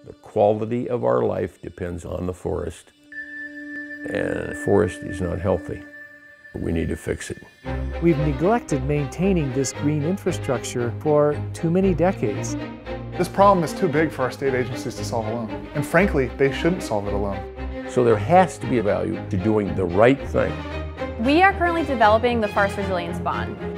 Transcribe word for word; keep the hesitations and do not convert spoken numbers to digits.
The quality of our life depends on the forest, and the forest is not healthy. We need to fix it. We've neglected maintaining this green infrastructure for too many decades. This problem is too big for our state agencies to solve alone. And frankly, they shouldn't solve it alone. So there has to be a value to doing the right thing. We are currently developing the Forest Resilience Bond.